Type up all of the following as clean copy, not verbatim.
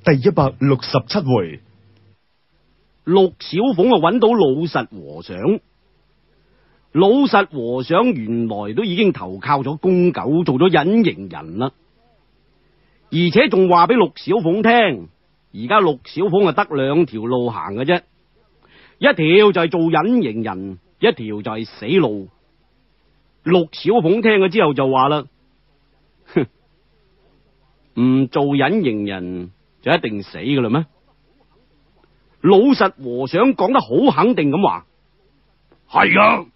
第167回， 陸小鳳啊揾到老實和尚。老實和尚原來都已經投靠咗公九，做咗隱形人啦，而且仲話俾陸小鳳聽，而家陸小鳳啊得兩條路行嘅啫，一條就係做隱形人，一條就係死路。陸小鳳聽咗之後就話啦，哼，唔做隱形人就一定死噶啦咩？老實和尚講得好肯定咁話，係啊。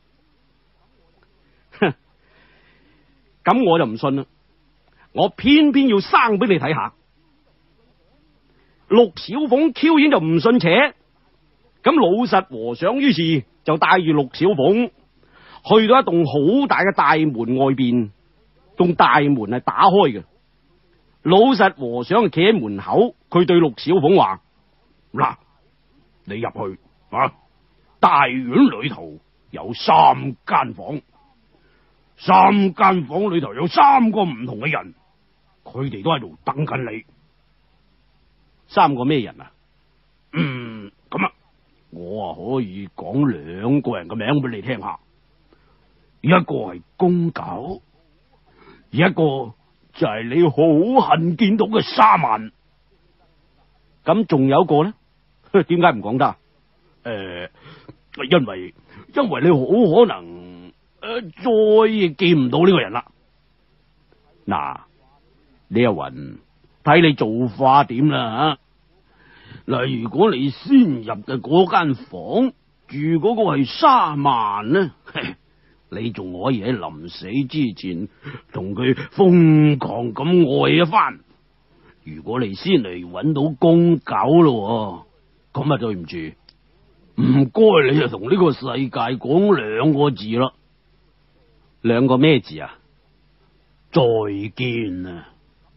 咁我就唔信啦，我偏偏要生俾你睇下。陸小鳳挑然就唔信邪，咁老實和尚於是就帶住陸小鳳去到一棟好大嘅大門外邊，棟大門係打開嘅。老實和尚企喺門口，佢對陸小鳳話：嗱，你入去啊，大院裏頭有3間房。3間房裏頭有3個唔同嘅人，佢哋都喺度等緊你。3個咩人啊？咁啊，我可以講2個人嘅名俾你聽下。一個係公九，一個就係你好恨見到嘅沙曼。咁仲有一個咧？點解唔講得？因為你好可能。再見唔到呢個人啦。嗱，李阿雲，睇你做法點啦吓。嗱，如果你先入嘅嗰間房住嗰個係沙曼呢，你仲可以喺臨死之前同佢瘋狂咁愛一番。如果你先嚟揾到公九咯，咁啊對唔住，唔該你就同呢個世界講2個字啦。2個咩字啊？再見啊！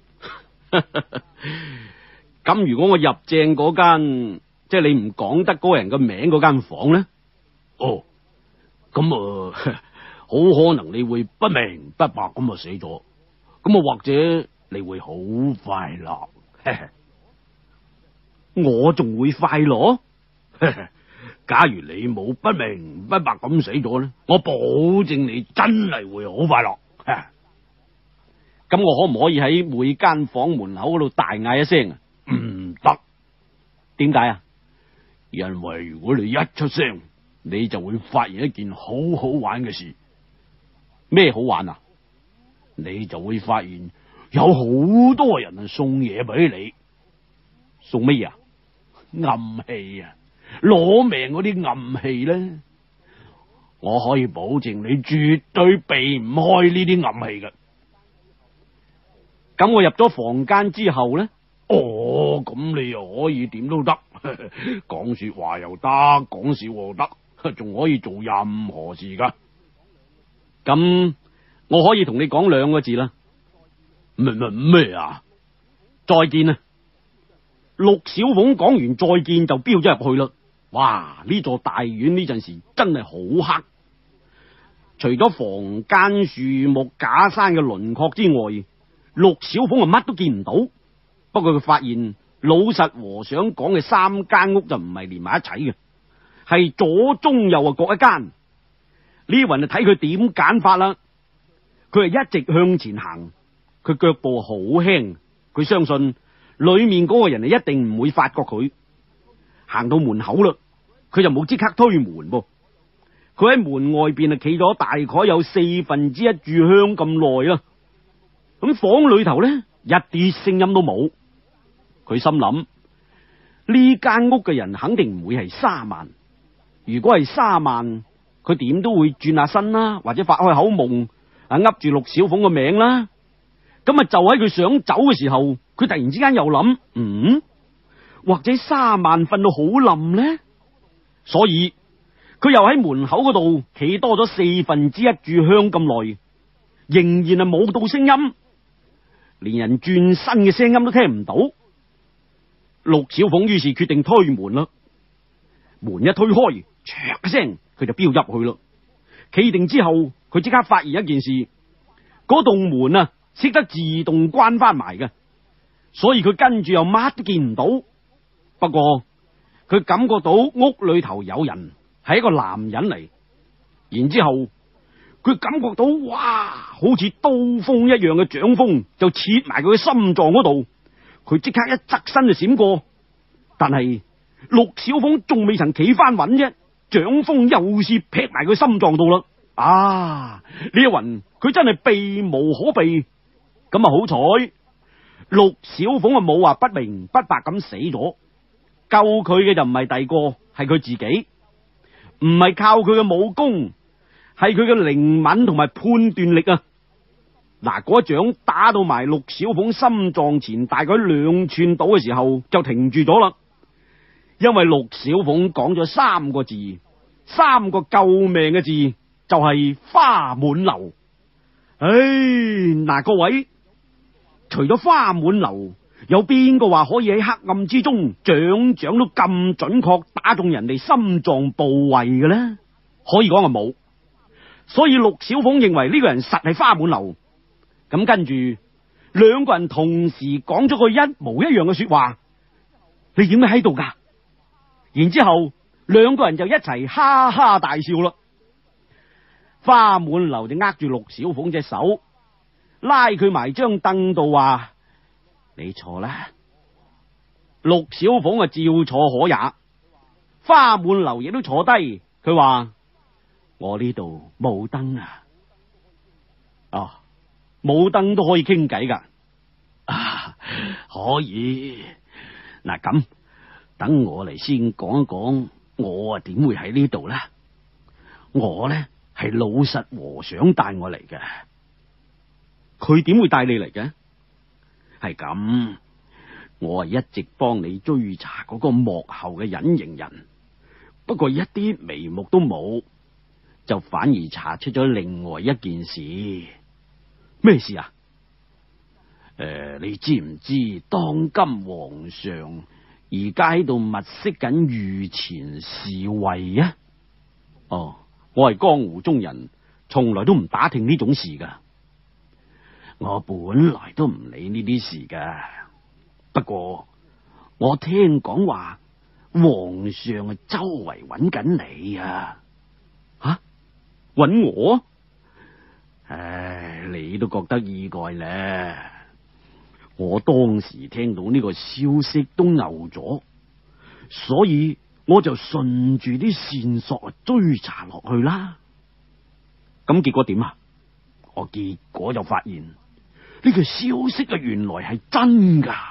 咁如果我入正嗰間，即係你唔講得嗰人嘅名嗰間房咧？哦，咁好可能你會不明不白咁死咗，咁或者你會好快樂。我仲會快樂？假如你冇不明不白咁死咗呢，我保證你真係會好快樂。咁我可唔可以喺每間房門口嗰度大嗌一聲啊？唔得。點解啊？因為如果你一出聲，你就會發現一件好好玩嘅事。咩好玩啊？你就會發現有好多人啊送嘢俾你。送乜嘢啊？暗器啊！攞命嗰啲暗器咧，我可以保證你絕對避唔開呢啲暗器嘅。咁我入咗房間之後咧，咁你又可以點都得，講說話又得，講笑又得，仲可以做任何事噶。咁我可以同你講2個字啦。咩啊？再見啊！陸小鳳講完再見就飆咗入去啦。哇！呢座大院呢陣時真係好黑，除咗房間、樹木、假山嘅輪廓之外，陸小鳳啊乜都見唔到。不過佢發現老實和尚講嘅3間屋就唔係連埋一齊嘅，係左中右啊各一間。呢雲就睇佢點揀法啦。佢係一直向前行，佢腳步好輕，佢相信裏面嗰個人係一定唔會發覺佢。行到門口啦，佢就冇即刻推門噃。佢喺門外邊啊企咗大概有1/4炷香咁耐啦。咁房裏頭咧一啲聲音都冇。佢心諗呢間屋嘅人肯定唔會係沙曼。如果係沙曼，佢點都會轉下身啦，或者發開口夢啊噏住陸小鳳個名啦。咁啊就喺佢想走嘅時候，佢突然之間又諗，或者沙曼瞓到好冧呢，所以佢又喺門口嗰度企多咗1/4炷香咁耐，仍然係冇到聲音，連人轉身嘅聲音都聽唔到。陸小鳳於是決定推門啦。門一推開，唰一聲，佢就飆入去啦。企定之後，佢即刻發現一件事，嗰棟門啊識得自動關翻埋嘅。 所以佢跟住又乜都見唔到。不過佢感覺到屋裏頭有人，係一個男人嚟。然之後佢感覺到，哇，好似刀鋒一樣嘅掌鋒就切埋佢嘅心臟嗰度。佢即刻一側身就閃過，但係陸小鳳仲未曾企翻穩啫，掌鋒又是劈埋佢心臟度啦。啊！呢一暈佢真係避無可避。咁啊好彩，陸小鳳啊冇話不明不白咁死咗。救佢嘅就唔係第個，係佢自己。唔係靠佢嘅武功，係佢嘅靈敏同埋判斷力啊！嗱，嗰一掌打到埋陸小鳳心臟前大概2寸到嘅時候就停住咗啦。因為陸小鳳講咗3個字，3個救命嘅字，就係花滿樓。唉，嗱，各位，除咗花滿樓，有邊個話可以喺黑暗之中掌掌都咁準確打中人哋心臟部位嘅呢？可以講係冇。所以陸小鳳認為呢個人實係花滿樓。咁跟住2個人同時講咗個一模一樣嘅說話。你點解喺度噶？然之後2個人就一齊哈哈大笑啦。花滿樓就握住陸小鳳隻手，拉佢埋張凳度話：你坐啦。陸小鳳啊照坐可也。花滿樓亦都坐低，佢話：我呢度冇燈啊。哦，冇燈都可以傾偈噶。啊，可以。嗱，咁等我嚟先講一講，我啊點會喺呢度呢？我呢係老實和尚帶我嚟嘅。佢點會帶你嚟嘅？係咁，我係一直幫你追查嗰個幕後嘅隱形人，不過一啲眉目都冇，就反而查出咗另外一件事。咩事啊？你知唔知當今皇上而家喺度物色緊御前侍衛啊？哦，我係江湖中人，從來都唔打聽呢種事噶。我本來都唔理呢啲事噶，不過我聽講話皇上啊周圍揾緊你啊。吓？揾我？唉，你都覺得意外咧。我當時聽到呢個消息都牛咗，所以我就順住啲線索追查落去啦。咁結果點啊？我結果就發現呢個消息啊，原來係真噶。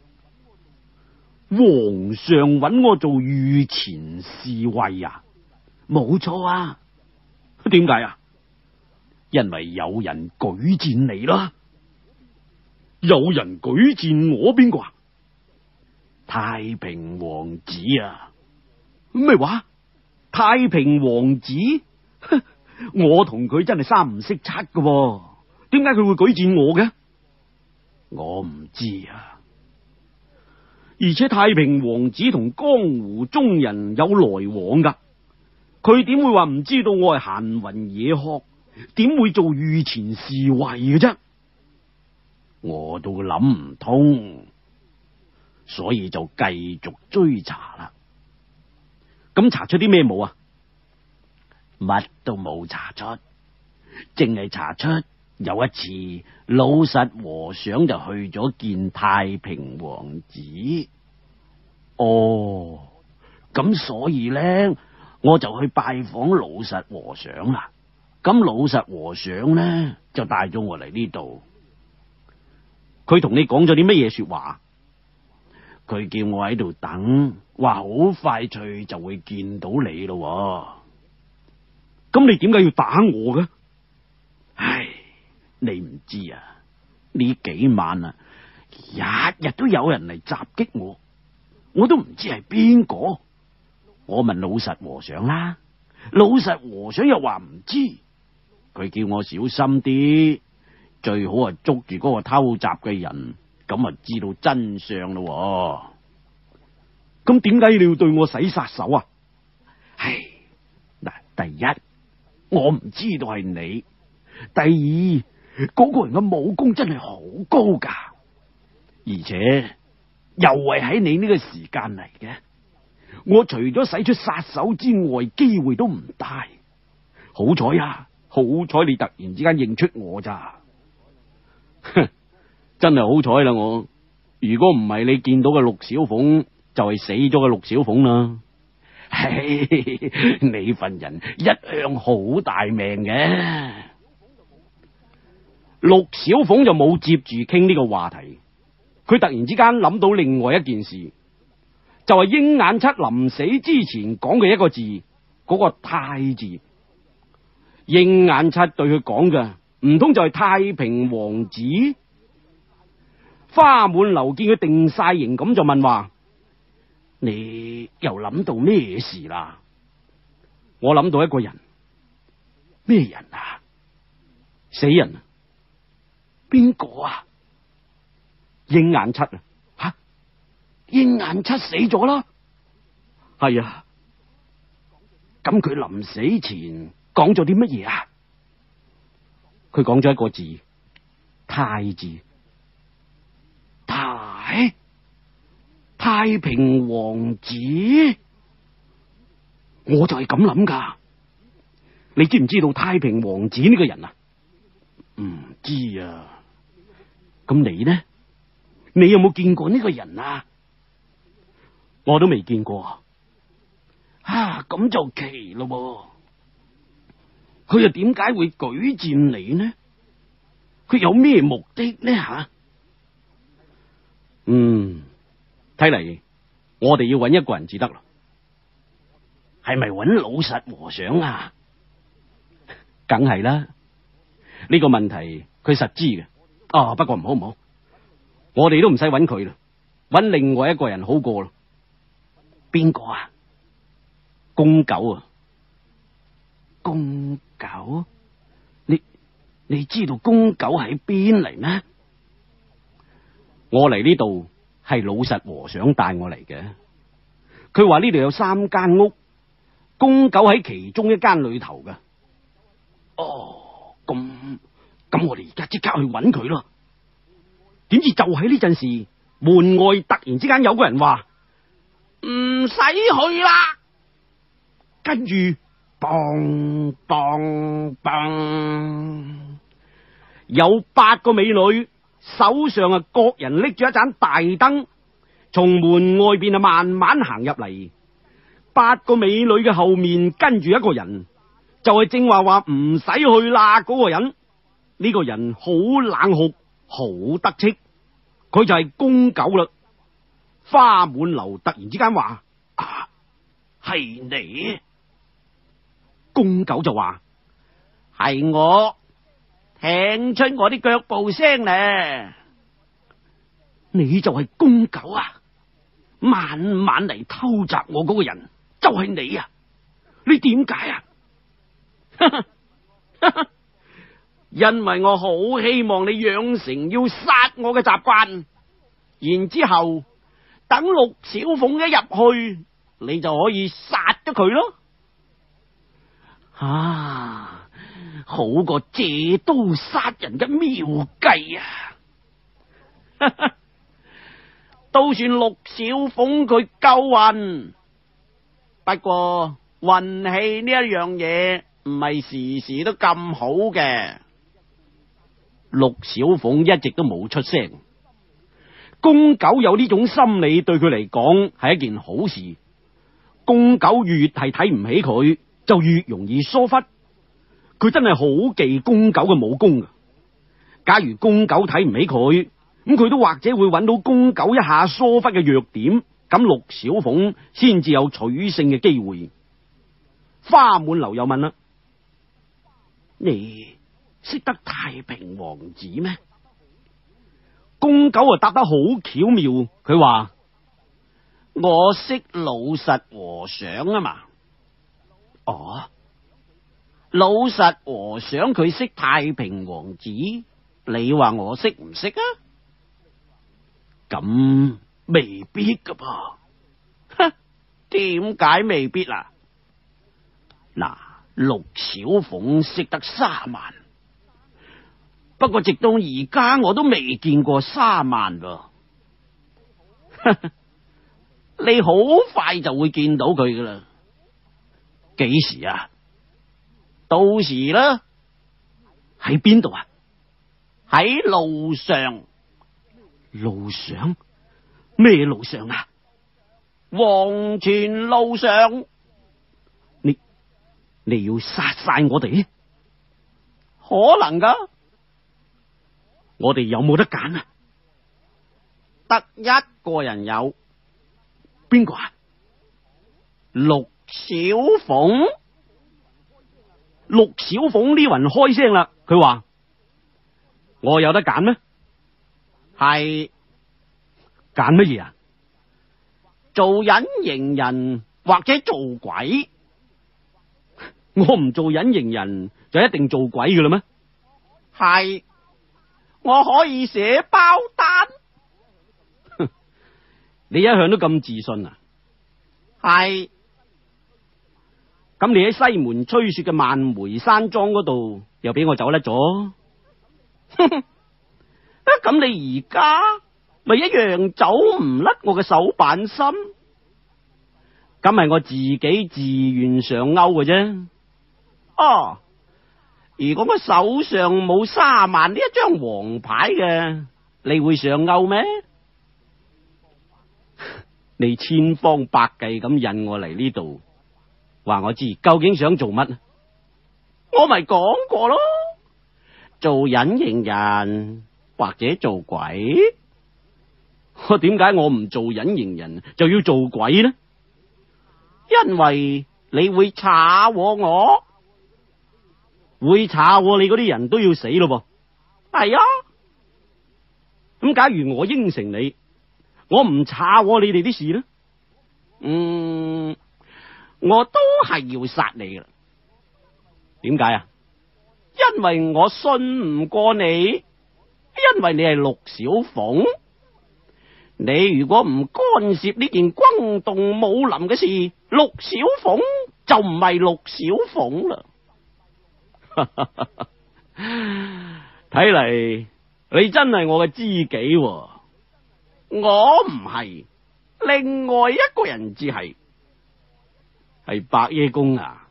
皇上揾我做御前侍衛啊？冇錯啊。點解啊？因為有人舉薦你啦。有人舉薦我？邊個啊？太平王子啊！咩話？太平王子？我同佢真係3唔識七噶，點解佢會舉薦我嘅？我唔知啊。而且太平王子同江湖中人有來往噶，佢點會話唔知道我係閒雲野鶴？點會做御前侍衛嘅啫？我都諗唔通，所以就繼續追查啦。咁查出啲咩冇啊？乜都冇查出，淨係查出有一次老實和尚就去咗見太平王子。哦，咁所以呢，我就去拜訪老實和尚啦。咁老實和尚呢，就帶咗我嚟呢度。佢同你講咗啲乜嘢說話？佢叫我喺度等，話好快脆就會見到你咯。咁你點解要打我嘅？唉，你唔知啊，呢幾晚啊，日日都有人嚟襲擊我，我都唔知係邊個。我問老實和尚啦，老實和尚又話唔知。佢叫我小心啲，最好係捉住嗰個偷襲嘅人，咁啊知道真相咯。咁點解你要對我使殺手啊？唉，嗱，第一我唔知道係你，第二嗰個人嘅武功真係好高噶， 而且又係喺你呢個時間嚟嘅，我除咗使出殺手之外，機會都唔大。好彩啊，好彩你突然之間認出我咋，真係好彩啦！我如果唔係你見到嘅陸小鳳，就係死咗嘅陸小鳳啦。嘿，你份人一向好大命嘅。陸小鳳就冇接住傾呢個話題，佢突然之間諗到另外一件事，就係鷹眼七臨死之前講嘅一個字，嗰個太字。鷹眼七對佢講嘅，唔通就係太平王子？花滿樓見佢定晒形咁，就問話：你又諗到咩事啦？我諗到一個人。咩人啊？死人啊？邊個啊？鷹眼七啊？吓？鷹眼七死咗啦？係啊。咁佢臨死前講咗啲乜嘢啊？佢講咗一個字，太字。太平王子，我就係咁諗噶。你知唔知道太平王子呢個人啊？唔知啊。咁你呢？你有冇見過呢個人啊？我都未見過。咁就奇咯。佢又點解會舉薦你呢？佢有咩目的呢？睇嚟我哋要揾一個人至得啦。係咪揾老實和尚啊？梗係啦。呢個問題佢實知嘅。不過唔好，我哋都唔使揾佢啦，揾另外一個人好過啦。邊個啊？公九啊。公九？你知道公九喺邊嚟咩？我嚟呢度係老實和尚帶我嚟嘅。佢話呢度有3間屋，公九喺其中一間裏頭嘅。咁我哋而家即刻去揾佢咯。點知就喺呢陣時，門外突然之間有個人話：唔使去啦。跟住當當當，有8個美女，手上各人拎住一盞大燈，從門外邊慢慢行入嚟。8個美女嘅後面跟住一個人，就係正話唔使去啦嗰個人。呢個人好冷酷，好得戚，佢就係公九啦。花滿樓突然之間話：係你？公九就話：係我，聽出我啲腳步聲咧。你就係公九啊？晚晚嚟偷襲我嗰個人就係你啊？你點解啊？因為我好希望你養成要殺我嘅習慣，然之後等陸小鳳一入去，你就可以殺咗佢咯。好過借刀殺人嘅妙計啊！都算陸小鳳佢夠運，不過運氣呢一樣嘢唔係時時都咁好嘅。陸小鳳一直都冇出聲。公九有呢種心理對佢嚟講係一件好事。公九越係睇唔起佢，就越容易疏忽。佢真係好忌公九嘅武功㗎。假如公九睇唔起佢，咁佢都或者會揾到公九一下疏忽嘅弱點，咁陸小鳳先至有取勝嘅機會。花滿樓又問啦：你識得太平王子咩？公九答得好巧妙，佢話：我識老實和尚啊嘛。老實和尚佢識太平王子，你話我識唔識啊？咁未必噶噃。點解未必啊？嗱，陸小鳳識得沙曼，不過直到而家我都未見過沙曼噃。 你好快就會見到佢噶啦。幾時啊？到時啦。喺邊度啊？喺路上。路上？咩路上啊？黃泉路上。你要殺晒我哋？可能噶。我哋有冇得揀啊？得一個人有。邊個啊？陸小鳳。陸小鳳呢雲開聲啦，佢話：我有得揀咩？係揀乜嘢啊？做隱形人或者做鬼？我唔做隱形人就一定做鬼噶啦咩？係，我可以寫包單。你一向都咁自信啊？係。咁你喺西門吹雪嘅萬梅山莊嗰度又俾我走甩咗。咁你而家咪一樣走唔甩我嘅手板心？咁係我自己自願上鈎嘅啫。哦，如果我手上冇3萬呢一張黃牌嘅，你會上鈎咩？你千方百計咁引我嚟呢度，話我知究竟想做乜？我咪講過咯，做隱形人或者做鬼。點解我唔做隱形人就要做鬼呢？因為你會查我，會查你嗰啲人都要死咯噃。係啊，咁假如我應承你，我唔查你哋啲事呢？我都係要殺你噶啦。點解啊？因為我信唔過你，因為你係陸小鳳。你如果唔干涉呢件轟動武林嘅事，陸小鳳就唔係陸小鳳啦。睇嚟你真係我嘅知己喎。我唔係，另外一個人至係白爺公啊。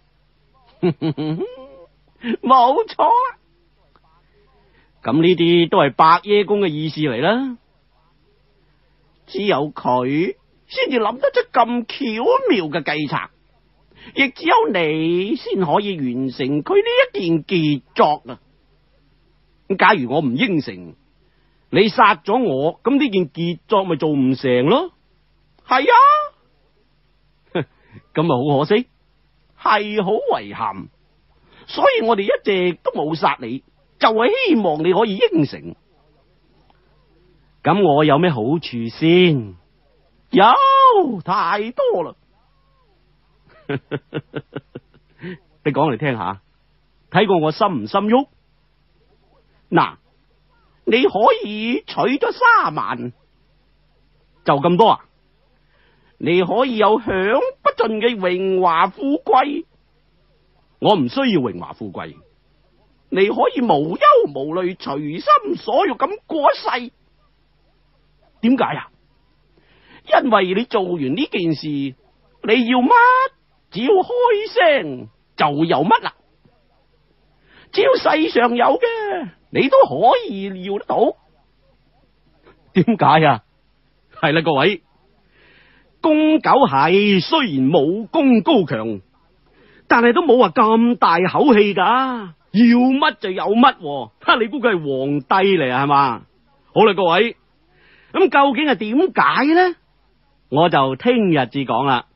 冇錯啊。咁呢啲都係白爺公嘅意思嚟啦。只有佢先至諗得出咁巧妙嘅計策，亦只有你先可以完成佢呢一件傑作啊！假如我唔應承，你殺咗我，咁呢件傑作咪做唔成咯？係啊，咁咪好可惜，係好遺憾。所以我哋一直都冇殺你，就係希望你可以應承。咁我有咩好處先？有太多啦。你講嚟聽下，睇過我心唔心喐？嗱，你可以取咗3萬，就咁多啊？你可以有享不盡嘅榮華富貴，我唔需要榮華富貴。你可以無憂無慮，隨心所欲咁過一世。點解啊？因為你做完呢件事，你要乜，只要開聲就有乜啦。只要世上有嘅，你都可以要得到。點解啊？係啦，各位，公狗係雖然武功高強，但係都冇話咁大口氣噶，要乜就有乜。你估佢係皇帝嚟啊？係嘛？好啦，各位。咁究竟係點解呢？我就聽日至講啦。